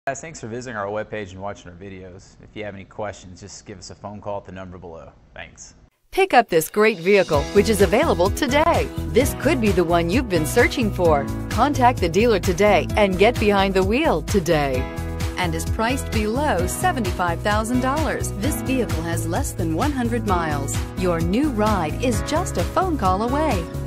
Guys, thanks for visiting our webpage and watching our videos. If you have any questions, just give us a phone call at the number below. Thanks. Pick up this great vehicle, which is available today. This could be the one you've been searching for. Contact the dealer today and get behind the wheel today. And is priced below $75,000. This vehicle has less than 100 miles. Your new ride is just a phone call away.